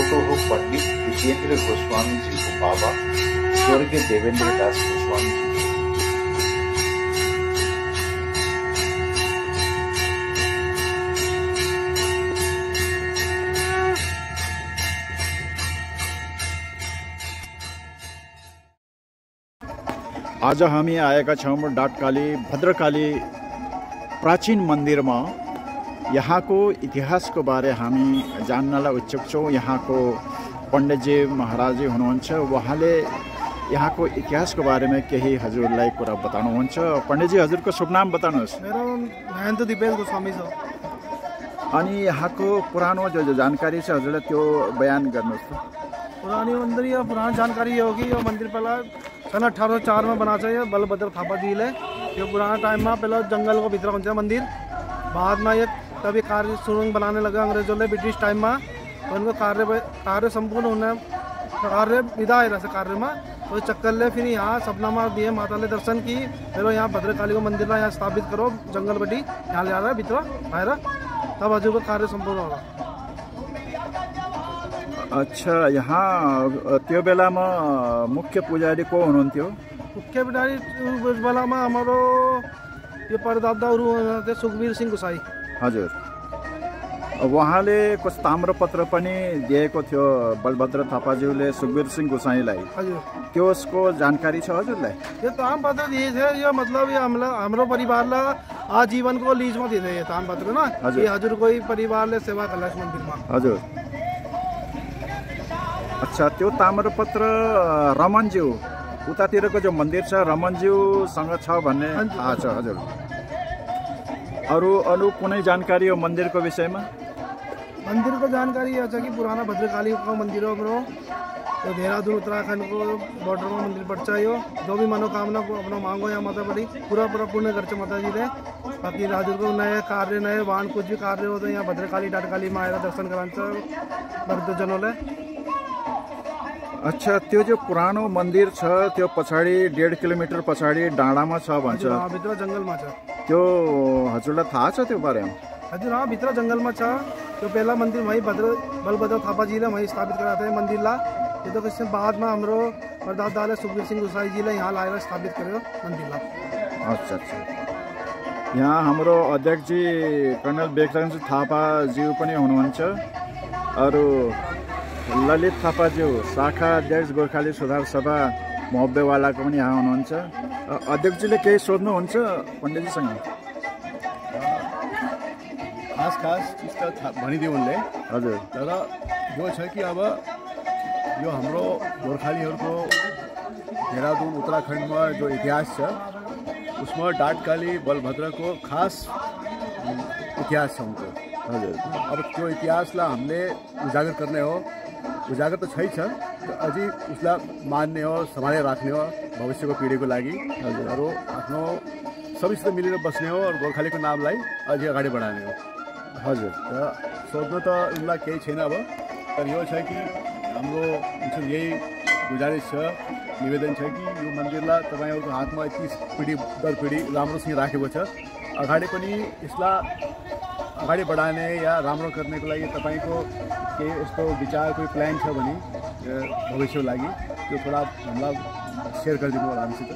Photo हो पंडित दिपेंद्र गोस्वामी जी को बाबा स्वर्गीय देवेंद्र दास गोस्वामी जी। आज हामी आएका छौँ डाटकाली भद्रकाली प्राचीन मंदिर में। यहाँ को इतिहास को बारे हामी जान्नलाई उत्सुक छौँ। यहाँ को पंडित जी महाराज जी हुनुहुन्छ, उहाँले यहाँ को इतिहास को बारे में केही हजुरलाई कुरा बताउनुहुन्छ। पंडित जी, हजुर को शुभ नाम बताउनुहोस्। मेरो महेन्द्र दिपेन्द्र गोस्वामी छ। अनि यहाँ को पुरानो जो जानकारी छ हजुरलाई त्यो बयान गर्नुहोस् त। पुरानी मंदिर या पुरानी जानकारी ये होगी, ये मंदिर पहला सन 1804 में बना चाहिए बलभद्र थापा जी ले। ये पुराना टाइम में पहला जंगल को भीतर पहुंचा मंदिर। बाद में ये तभी कार्य सुरंग बनाने लगा अंग्रेजों ने ब्रिटिश टाइम में। तो उनको कार्य संपूर्ण होने कार्य विदा है कार्य में। तो चक्कर ले फिर यहाँ सपना में दिए माता ने दर्शन की। फिर यहाँ भद्रकाली को मंदिर यहाँ स्थापित करो, जंगल बटी यहाँ ले आ रहा है भीतर बाहर, तब हजू का कार्य संपूर्ण होगा। अच्छा, यहाँ त्यो बेला में मुख्य पुजारी को हुनुहुन्थ्यो? मुख्य पुजारी बेला में हमारो ये परदादा थे सुखबीर सिंह गोसाई। हजुर, उहाँले कुछ ताम्रपत्र पनि दिएको थियो बलभद्र थापाज्यूले सुखबीर सिंह गोसाईलाई। हजुर, त्यसको जानकारी छ हजुरलाई? ये ताम्रपत्र दिए थे, ये मतलब ये हाम्रो परिवारलाई आजीवन को लीज में दिए थे ये ताम्रपत्र ना। ये हजुर कोई परिवारले सेवा गर्ला यस मन्दिरमा। हजुर। अच्छा, त्यो ताम्रपत्र रमनज्यू उतातिरको जो मन्दिर छ रमनज्यूसँग छ भन्ने थाहा छ हजुर? अरू कुनै जानकारी हो मन्दिरको विषयमा? मंदिर को जानकारी यह है कि पुराना भद्रकाली का मंदिर हो ब्रो। तो देहरादून उत्तराखंड को बॉर्डर में मंदिर पड़ता है। जो भी मनोकामना को अपना मांगो या माता बड़ी पूरा पूर्ण कर माता जी ने। बाकी राजू को नए कार्य नए वाहन कुछ भी कार्य होते हैं यहाँ भद्रकाली डाटकाली में आएर दर्शन करान्छ भक्तजनों ले। अच्छा, त्यो जो पुरानो मंदिर छ त्यो पछाडि 1.5 किलोमिटर पछाडि डाँडामा छ भन्छ। भित्र जंगलमा छ। त्यो हजुरलाई थाहा छ त्यो बारेमा? हजुर, हाँ, भित्र जंगलमा छ। तो पहला मंदिर वहीं बलभद्र थापा जी ने वहीं स्थापित कराते हैं मंदिर ला। ये तो किसने बाद में हमरो परदादा सुखबीर सिंह गोसाई जी ने यहाँ लाएर स्थापित करो मंदिर ला। अच्छा अच्छा, यहाँ हाम्रो अध्यक्ष जी कर्नल बेकराम थापा ज्यू पनि हुनुहुन्छ। अरू ललित थापाज्यू शाखा अध्यक्ष गोर्खाली सुधार सभा मोहब्बेवालाको पनि यहाँ हुनुहुन्छ। अध्यक्षजीले केही सोध्नुहुन्छ पण्डितजीसँग? खास चिज भनिदियो उनले। हजुर, तर यो छ कि अब यो हाम्रो गोर्खालीहरूको देहरादून उत्तराखण्डमा जो इतिहास छ उसमा डाटकाली बलभद्रको खास इतिहास छ उनको। हजुर, अब त्यो इतिहासलाई हामीले उजागर गर्ने हो। उजागर त छै छ, अझै उसलाई मान्ने हो, सम्हालेर राख्ने हो भविष्यको पिँढीको लागि। हजुरहरू आफ्नो सबैसित मिलेर बस्ने हो और गोर्खालीको नामलाई अझै अगाडि बढाउने हो। हजुर, सोध्नु त उनलाई केही छैन अब। तर यो छ कि हाम्रो यही गुजारिस छ, निवेदन छ कि यो मन्दिरलाई तपाईँहरूको हातमा यति पिँढी दर पिँढी राम्रोसँग राखेको छ, अगाडि पनि यसलाई अगाडि बढाने या राम्रो गर्नेको लागि तपाईँको केही यस्तो विचार कोही प्लान छ भने भविष्यको लागि त्यो थोडा हामीलाई सेयर गरिदिनु होला हामीसित।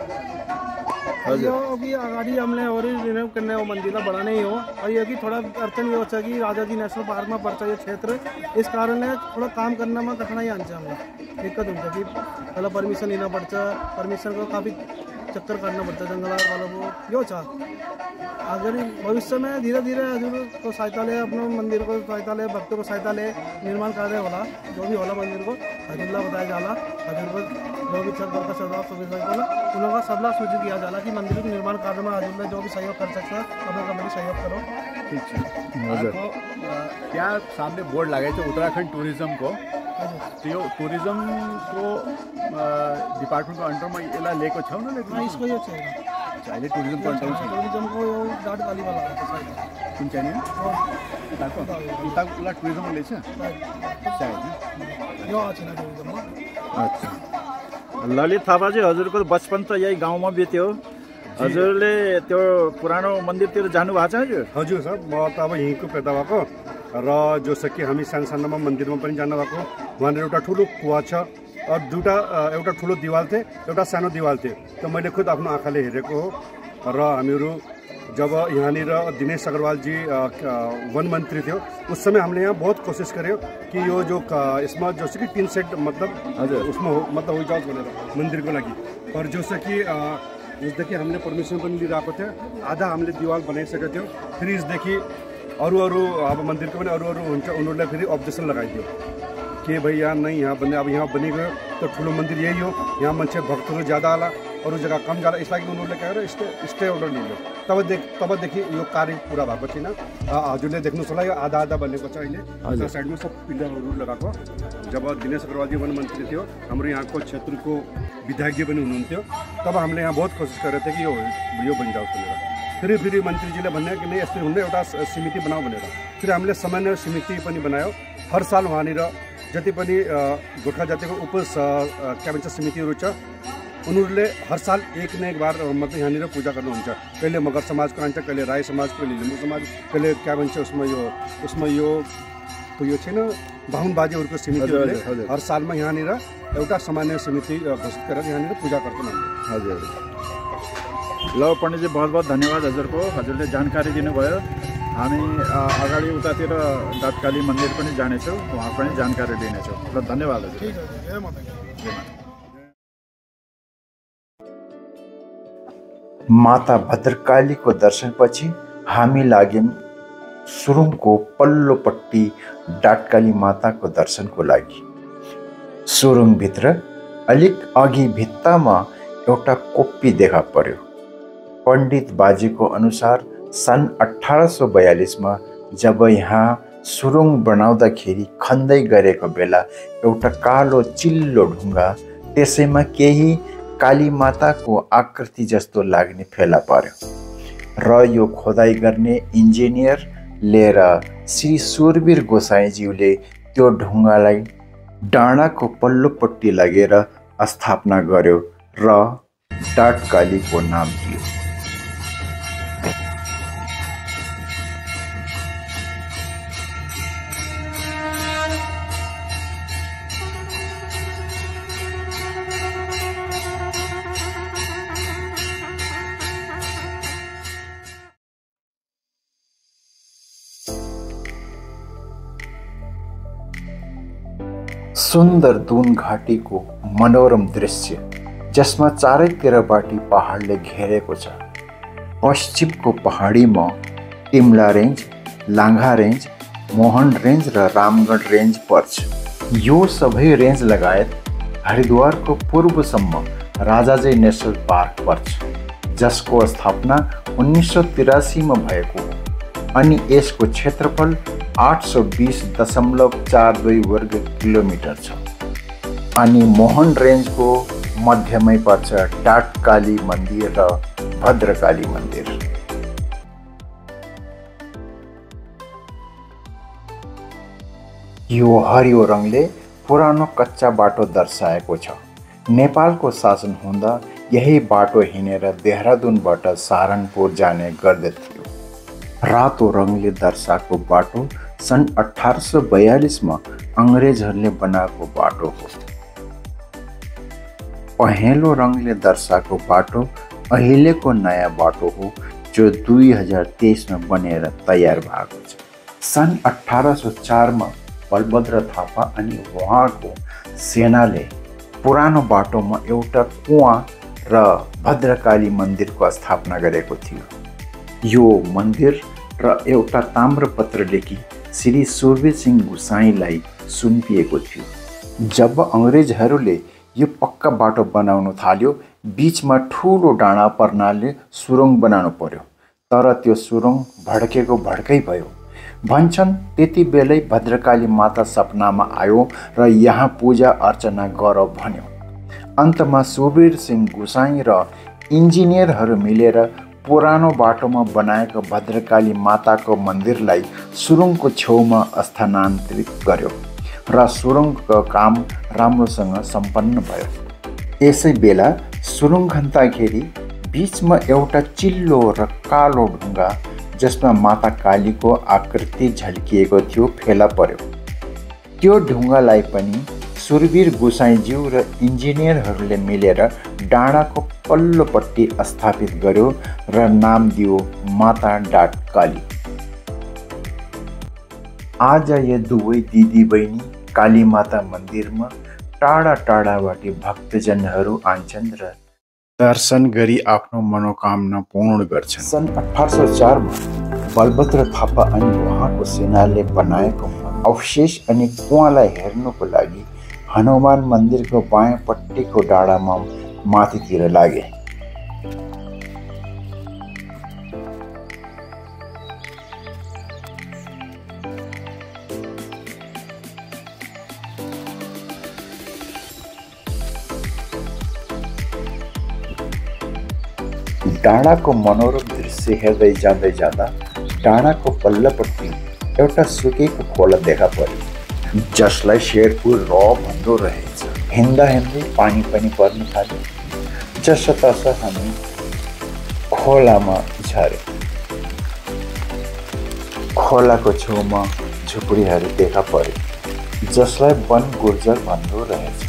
यो अभी अगाडि हमने और रिन्यू करने हो मंदिर बढ़ाने ही हो। और ये कि थोड़ा अड़चन ये होता है कि राजा जी नेशनल पार्क में पड़ता है ये क्षेत्र, इस कारण थोड़ा काम करने में कठिनाई आनी हमें दिक्कत होती है कि पहले परमिशन लेना पड़ता, परमिशन को काफ़ी चक्कर काटना पड़ता है जंगल वालों को। यो चाह अगर भविष्य में धीरे धीरे हजूर को सहायता ले, अपने मंदिर को सहायता ले, भक्तों को सहायता ले, निर्माण कार्य होला जो भी होला मंदिर को हजूरला बताया जाला। हजूर को जो भी छत का सजाव उनका सबला सूचित किया जाला कि मंदिर के निर्माण कार्य में हजूर जो भी सहयोग कर सकता है अपना कमेटी सहयोग करो। ठीक है, क्या सामने बोर्ड लगे थे उत्तराखंड टूरिज्म को, तो यो टूरिज्म को डिपार्टमेंट को अंडर में यसलाई लिएको छ न? हाँ, इसको यो छैन अहिले टूरिज्म को अंडर छ। टूरिज्म को यो डाटकाली वाला कुन चाहिँ नि उताको टूरिज्म ले छ सायद यो छैन टूरिज्म। अच्छा, ललित थापाजी हजुरको बचपन त यही गाउँमा बित्यो। हजुरले त्यो पुरानो मन्दिरतिर जानु भएको छ हजुर? हजुर सर, म त अब यहीँको पैदा भएको र जसो कि हामी सानसानोमा मन्दिरमा पनि जानु भएको वहाँनिर एउटा ठुलो कुवा छ और एउटा ठुलो दिवाल थियो एउटा सानो दिवाल थियो त्यो मैले खुद आफ्नो आँखाले हेरेको हो र हामीहरू जब यहाँनिर दिनेश अग्रवाल जी वन मंत्री थे उस समय हमने यहाँ बहुत कोशिश करियो कि यो जो इसमें जो कि टीन सेट मतलब उसमें हो मतलब हो जाओ भनेर मंदिर को लगी और जो कि इसदेखि हामीले परमिशन पनि लिइरहेको थियो आधा हामीले दिवाल बनाइसकेको थियो फेरि इसदेखि अरू अब मन्दिरको पनि अरू हुन्छ उनीहरूले फेरि अब्जेक्सन लगाइदियो कि भाई यहाँ नहीं यहाँ बने अब यहाँ बनी गयो तो ठुलो मन्दिर यही हो यहाँ मान्छे भक्तहरू ज्यादा आला अरू जग्गा कम जाला यसलाई उनीहरूले कहेर स्टे अर्डर लियो तबदेखि यो कार्य पुरा भएको छैन हजुरले देख्नुहोस् होला यो आधा बनेको छ अहिले साइडमा सब पिलरहरू लगाएको जब दिनेश अग्रवालजी वन मन्त्री थियो हाम्रो यहाँको क्षेत्रको विधायकजी पनि हुनुहुन्थ्यो तब हामीले यहाँ बहुत कोसिस गरेको थियो कि यो बन जाओस् भनेर फेरि मन्त्रीजीले भन्यो कि नहीं यस्तो हुँदैन एउटा समिति बनाऊ भनेर फेरि हामीले सामान्य समिति पनि बनायो हर साल वहाँनिर जति पनि गोर्खा जातिको क्या भन्छ समितिहरू छ उनीहरूले हर साल एक न एक बार मतलब यहाँनिर पूजा गर्नुहुन्छ कहिले मगर समाजको आन्छ कहिले राई समाज कहिले लिम्बू समाज कहिले क्या भन्छ उसमा यो छैन बाहुन बाजेहरूको समितिहरूले हर सालमा यहाँनिर एउटा सामान्य समिति घोषित गरेर यहाँनिर पूजा गर्छन् हजुर ल पण्डितजी बहुत बहुत धन्यवाद हजुरको हजुरले जानकारी दिनुभयो हामी अगाडि उतातिर डाटकाली मन्दिर पनि जानेछौँ वहाँ पनि जानकारी दिनेछौँ र धन्यवाद हजुर ठीक है जय माता माता भद्रकालीको दर्शनपछि हामी लाग्यौं सुरुङको पल्लोपट्टि डाटकाली माताको दर्शनको लागि। सुरुङभित्र अलिक अघि भित्तामा एउटा कोप्पी देखा पर्यो। पण्डित बाजेको अनुसार सन् 1842 मा जब यहाँ सुरुङ बनाउँदाखेरि खन्दै गरेको बेला एउटा कालो चिल्लो ढुङ्गा त्यसैमा केही काली माताको आकृति जस्तो लाग्ने फेला पर्यो र यो खोदाई गर्ने इन्जिनियर लिएर श्री सुरवीर गोसाईज्यूले त्यो ढुङ्गालाई डाँडाको पल्लोपट्टि लगेर स्थापना गर्यो र डाटकालीको नाम दियो। सुन्दर दून घाटीको मनोरम दृश्य जसमा चारैतिरबाट पहाडले घेरेको छ। पश्चिमको पहाडीमा Timla range, Langa range, Mohan range र रामगढ रेन्ज पर्छ। यो सबै रेन्ज लगायत हरिद्वारको पूर्वसम्म राजाजी नेसनल पार्क पर्छ जसको स्थापना 1983 मा भएको हो अनि यसको क्षेत्रफल 820.42 वर्ग किलोमिटर छ। अनि मोहन रेन्जको मध्यमै पर्छ डाटकाली मन्दिर र भद्रकाली मन्दिर। यो हरियो रङले पुरानो कच्चा बाटो दर्शाएको छ। नेपालको शासन हुँदा यही बाटो हिँडेर देहरादूनबाट सहारनपुर जाने गर्दथ्यो। रातो रङले दर्शाएको बाटो सन् 1842 मा अंग्रेजहरूले बनाएको बाटो हो। पहेँलो रङले दर्शाएको बाटो अहिलेको नयाँ बाटो हो जो 2023 मा बनेर तयार भएको छ। सन् 1804 मा बलभद्र थापा अनि उहाँको सेनाले पुरानो बाटोमा एउटा कुवा र भद्रकाली मन्दिरको स्थापना गरेको थियो। यो मन्दिर र एउटा ताम्रपत्र लेखी श्री सुरवीर सिंह गोसाईलाई सुम्पिएको थियो। जब अंग्रेजहरूले यो पक्का बाटो बनाउन थाल्यो बीचमा ठूलो डाँडा पर्नाले सुरुङ बनाउनु पर्यो तर त्यो सुरुङ भड्केको भड्कै भयो। भन्छन् त्यति बेलै भद्रकाली माता सपनामा आयो र यहाँ पूजा अर्चना गर भन्यो। अन्तमा सुरवीर सिंह गोसाई र इन्जिनियरहरू मिलेर पुरानो बाटोमा बनाएको भद्रकाली माताको मन्दिरलाई सुरुङको छेउमा स्थानान्तरित गर्यो र सुरुङको काम राम्रोसँग सम्पन्न भयो। यसै बेला सुरुङ खन्दाखेरि बीचमा एउटा चिल्लो र कालो ढुङ्गा जसमा माता कालीको आकृति झल्किएको थियो फेला पर्यो। त्यो ढुङ्गालाई पनि सुरवीर गोसाईज्यू र इन्जिनियरहरूले मिलेर डाँडाको पल्लोपट्टि स्थापित गर्यो र नाम दियो माता डाट काली। आज यो दुवै दिदी बहिनी काली माता मन्दिरमा टाढा टाढाबाट भक्तजनहरू आउँछन् र दर्शन गरी आफ्नो मनोकामना पूर्ण गर्छन्। सन् 1804 मा बलभद्र थापा अनि उहाँको सेनाले बनाएको अवशेष अनि कुवालाई हेर्नुको लागि हनुमान मन्दिरको बायाँपट्टिको डाँडामा माथितिर लागे। डाँडाको मनोरम दृश्य हेर्दै जाँदै जाँदा डाँडाको पल्लोपट्टि एउटा सुकेको खोला देखा पर्यो, जसलाई शेरपुर र भन्दो रहेछ। हिँड्दा हिँड्दै पानी पनि पर्न थाल्यो। जसतस हामी खोलामा झर्यौँ। खोलाको छेउमा झुपडीहरू देखा पर्यो, जसलाई वन गुर्जर भन्दो रहेछ।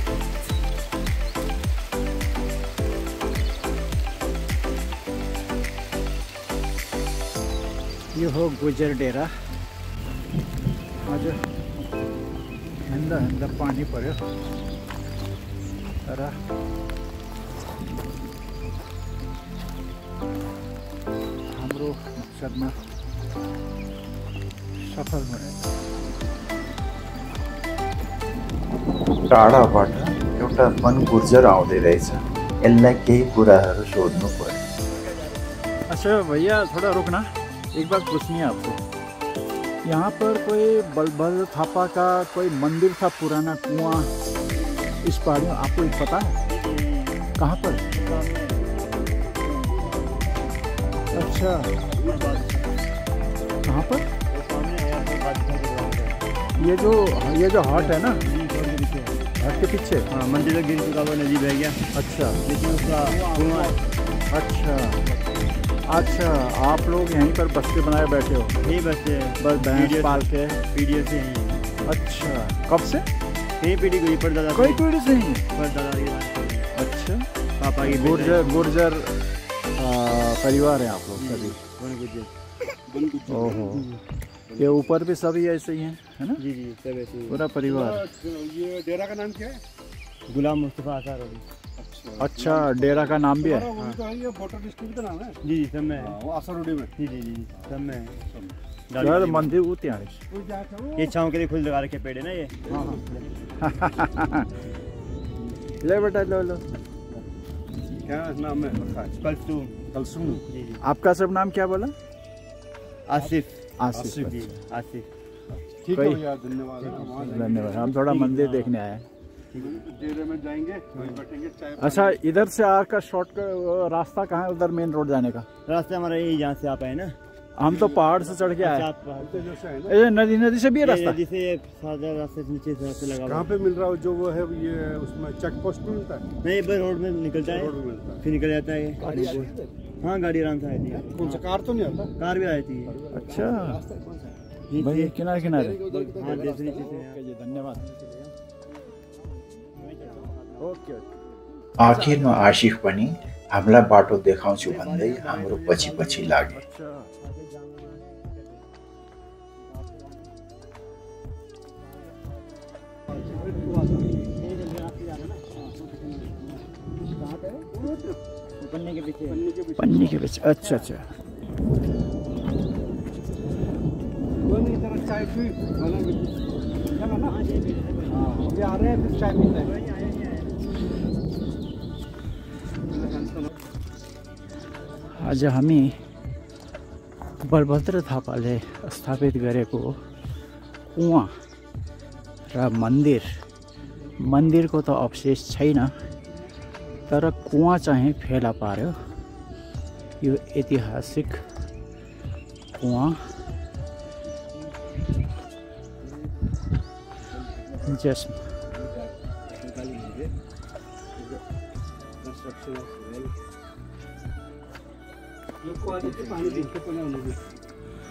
यो हो गुजर डेरा। आज हिँड्दा हिँड्दा पानी पर्यो तर हाम्रो मकसदमा सफल भयो। टाढाबाट एउटा वन गुर्जर आउँदै रहेछ। यसलाई केही कुराहरू सोध्नु पर्यो। अच्छा भैया थोड़ा रुकना, एक बात पूछनी है आपको। यहाँ पर कोई बलभद्र थापा का कोई मंदिर था, पुराना कुआं इस पहाड़ी में, आपको पता है कहाँ पर? अच्छा, कहाँ पर? ये जो हट है ना, हट के पीछे। हाँ, मंदिर में गिर चुका वो नदी बह गया। अच्छा, लेकिन उसका कुआं है। अच्छा, आप लोग यहीं पर बस्ते बनाए बैठे हो? यही बस्ते बस भैंस पाल के पीढ़ियों से ही। अच्छा, कब से? कई पीढ़ी को पर दादा कोई पीढ़ी से ही? पर दादा की। अच्छा, पापा की गुर्जर परिवार है आप लोग सभी? ओहो, ये ऊपर भी सभी ऐसे ही हैं, है ना? जी जी, सब ऐसे ही। पूरा परिवार। ये डेरा का नाम क्या है? गुलाम मुस्तफा आसार। अच्छा, डेरा का नाम भी है? ये वोटर डिस्ट्रिक्ट का नाम है। जी जी, सब में। वो आसरोडी में। जी जी जी, सब में। यार मंदिर वो त्यार ये छाँव के लिए खुद लगा रखे पेड़ है ना ये। ले बेटा, लो। क्या नाम है? कलसूम। कलसूम। जी जी। आपका सब नाम क्या बोला? आसिफ। आसिफ। जी, आसिफ। ठीक है भैया, धन्यवाद। धन्यवाद। हम थोड़ा मंदिर देखने आए हैं। डेरे में जाएंगे, वहीं बैठेंगे, चाय। अच्छा, इधर से आकर शॉर्ट रास्ता कहाँ है उधर मेन रोड जाने का? रास्ता हमारा यही, जहाँ से आप आए ना। हम तो पहाड़ से चढ़ के आए। ये नदी से भी है रास्ता? नदी से सादा रास्ते से नीचे से रास्ते लगा। कहाँ पे मिल रहा है जो वो है, ये उसमें चेक पोस्ट पे मिलता है? नहीं, बस रोड में निकलता है, रोड में मिलता है। फिर निकल जाता है ये। हाँ, गाड़ी आराम से आती है। कौन सा कार तो नहीं आता? कार भी आती है। अच्छा भाई, किनारे हाँ, नीचे से। धन्यवाद। ओके। आखिरमा आसिफ पनि हामीलाई बाटो देखाउँछु भन्दै हाम्रो पछि पछि लागे। पन्नी के पीछे। अच्छा। चाय पी, अभी आ रहे हैं, फिर चाय पीते हैं। आज हामी बलभद्र थापाले स्थापित गरेको कुवा र मन्दिरको त अवशेष छैन, तर कुवा चाहिँ फेला पार्यो। यो ऐतिहासिक कुवा जसमा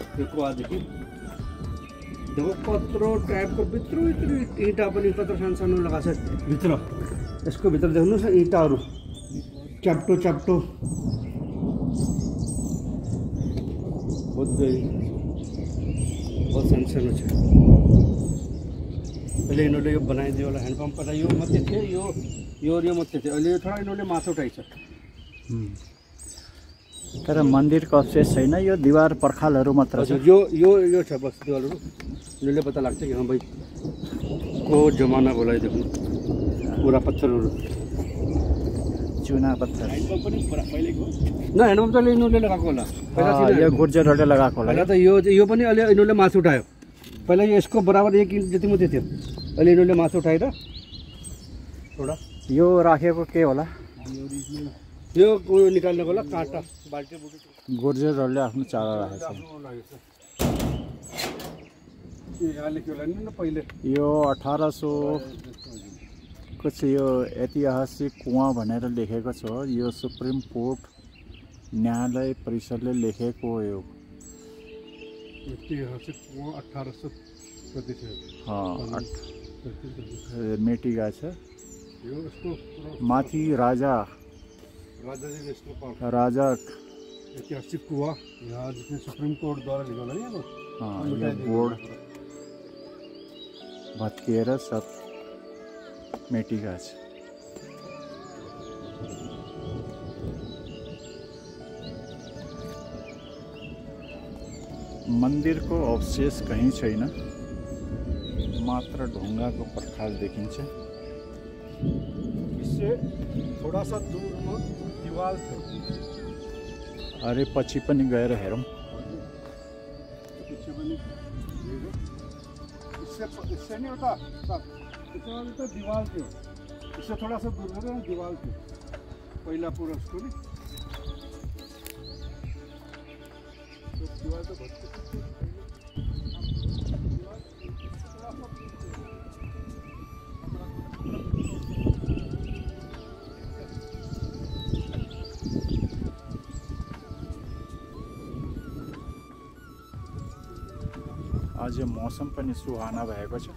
यो कुवादेखि देखो कत्रो टाइपको भित्र इँटा पनि कत्रो सानो सानो लगाएको छ भित्र। यसको भित्र देख्नुहोस् न इँटाहरू च्याप्टो च्याप्टो बहुत सानो सानो छ। अहिले यिनीहरूले यो बनाइदियो होला ह्यान्डपम्प पर यो मात्रै थियो, यो मात्रै थियो। अहिले थोडा यिनीहरूले माथि उठाइछ। तर मन्दिरको अवशेष छैन, यो दिवार पर्खालहरू मात्र छ। हजुर यो छ बस दिवारहरू। यिनीहरूले पत्ता लाग्छ कि हाँ भाइ को जमाना बोलाइ देख्नु पुरा पत्थरहरू चुना पत्थर न ह्यान्डपम्प त यिनीहरूले लगाएको होला पहिला थिएन। यो गुर्जरहरूले लगाएको होला। पहिला त यो पनि अहिले यिनीहरूले मासु उठायो। पहिला यो यसको बराबर 1 इन्च जति मात्रै थियो। अहिले यिनीहरूले मासु उठाएर थोडा यो राखेको के होला? यो निकाल्नको होला काँटा बाल्टी बुटी गुर्जरहरूले आफ्नो चारा राखेको छ। यहाँ लेख्यो होला नि न पहिले यो 1800 कुछ यो ऐतिहासिक कुआँ भनेर लेखेको छ। यो सुप्रिम कोर्ट न्यायालय परिषदले लेखेको हो। यो ऐतिहासिक कुआँ 1833 मेटिगा छ। यो यसको माथि राजा ऐतिहासिक कुआँ यहाँ सुप्रिम कोर्टद्वारा लेख्यो होला नि अब। यो बोर्ड भत्किएर सब मेटिगा छ। मन्दिरको अवशेष कहीँ छैन, मात्र ढुङ्गाको पर्खाल देखिन्छ। इससे थोड़ा सा दूर में दीवार थियो। अरे पछि पनि गएर हेरौँ। पीछे पनि इससे नहीं होता सब, इससे वाले तो दीवार थियो। इससे थोड़ा सा दूर गएर दीवार थियो पहिला पूरा उसको नि दीवार तो आज मौसम पनि सुहाना भएको छ।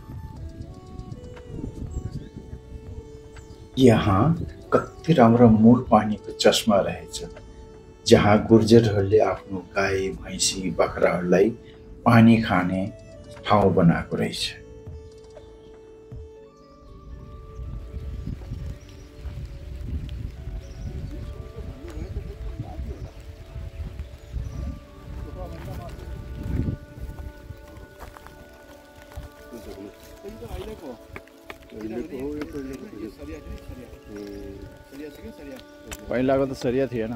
यहाँ कति राम्रो मूल पानीको चस्मा रहेछ, जहाँ गुर्जरहरूले आफ्नो गाई भैँसी बाख्राहरूलाई पानी खाने ठाउँ बनाएको रहेछ। पहिलाको त सरिया थिएन।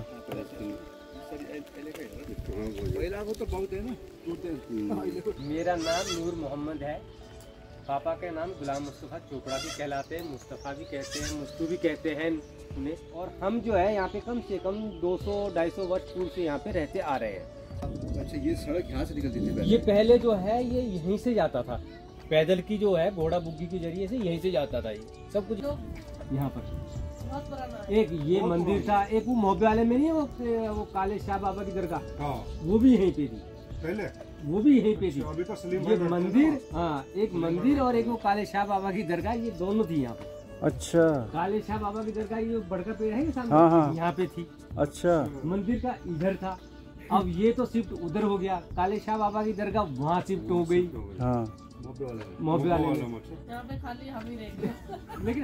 मेरा नाम नूर मोहम्मद है। पापा के नाम गुलाम मुस्तफ़ा चोपड़ा भी कहलाते हैं, मुस्तफ़ा भी कहते हैं, मुस्तू भी कहते हैं उन्हें। और हम जो है यहाँ पे कम से कम 200-250 वर्ष पूर्व से यहाँ पे रहते आ रहे हैं। अच्छा, ये सड़क यहाँ से निकलती थी ये पहले जो है ये यहीं से जाता था, पैदल की जो है घोड़ा बुग्गी के जरिए से यहीं से जाता था। ये सब कुछ यहाँ पर एक ये मंदिर था, एक वो मोहब्बे वाले में नहीं वो काले शाह बाबा की दरगाह, वो भी यहीं पे थी पहले, वो भी यहीं पे थी। अभी तो सलीम ये मंदिर, हाँ, एक मंदिर और एक वो काले शाह बाबा की दरगाह, ये दोनों थी यहाँ पे। अच्छा, काले शाह बाबा की दरगाह ये बड़ का पेड़ है ये सामने, हाँ, हाँ। यहाँ पे थी। अच्छा, मंदिर का इधर था, अब ये तो शिफ्ट उधर हो गया। काले शाह बाबा की दरगाह वहाँ शिफ्ट हो गई। हाँ, मोहब्बे वाले में। यहाँ पे खाली हम ही रहेंगे। लेकिन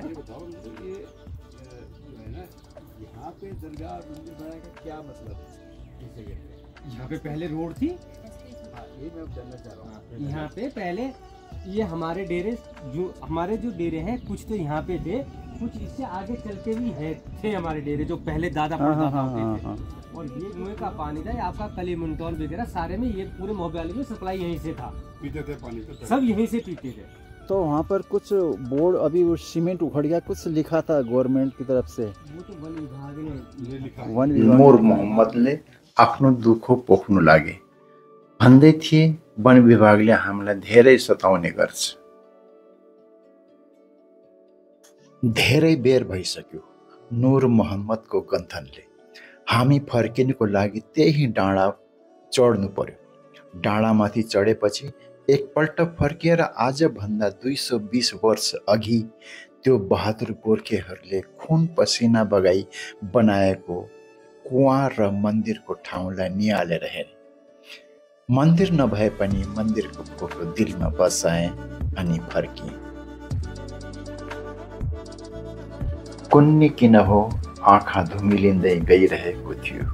यहाँ पे दरगाह मंदिर बनाने का क्या मतलब है? यहाँ पे पहले रोड थी, ये मैं जानना चाह रहा हूँ। यहाँ पे पहले ये हमारे डेरे जो डेरे हैं कुछ तो यहाँ पे थे, कुछ इससे आगे चलते भी थे हमारे डेरे जो पहले दादा परदादा होते थे। और ये कुएं का पानी था, आपका कली मुंटौल वगैरह सारे में ये पूरे मोहब्बे में सप्लाई यहीं से था, पीते थे पानी सब यहीं से पीते थे। तो वहाँ पर कुछ बोर्ड अभी वो सीमेंट उखड़ गया, कुछ लिखा था गवर्नमेंट की तरफ से। वो तो वन विभाग ने लिखा। वन विभाग नूर मोहम्मदले आफ्नो दुःखो पोख्नु लागे। भन्दै थिए वन विभागले हामीलाई धेरै सताउने गर्छ। धेरै बेर भइसक्यो नूर मोहम्मदको गन्थनले। हामी फर्किनुको लागि त्यही डाँडा चढ्नु पर्यो। डाँडामाथि चढेपछि एकपल्ट फर्किएर आजभन्दा 220 वर्ष अघि त्यो बहादुर गोर्खेहरूले खुन पसिना बगाई बनाएको कुवा र मन्दिरको ठाउँलाई निहालेर हेरे। मन्दिर नभए पनि मन्दिरको फोटो दिलमा बसाए अनि फर्किए। कुन्नी किन हो आँखा धुमिलिँदै गइरहेको थियो।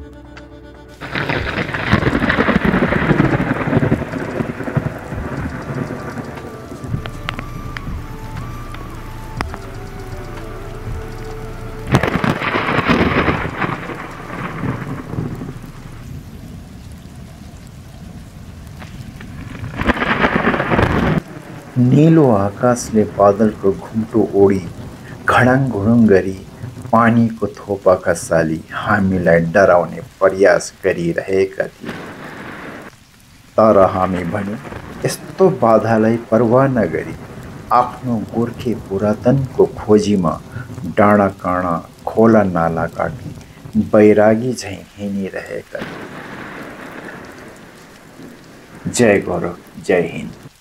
नीलो आकाशले बादलको घुम्टो ओडी घडाङ घुडुङ गरी पानीको थोपाका साली हामीलाई डराउने प्रयास गरिरहेका थिए। तर हामी भने यस्तो बाधालाई परवाह नगरी आफ्नो गोर्खे पुरातनको खोजीमा डाँडा काँडा खोला नाला काटी बैरागी झैँ हिँडिरहेका थिए। जय गौरव, जय हिन्द।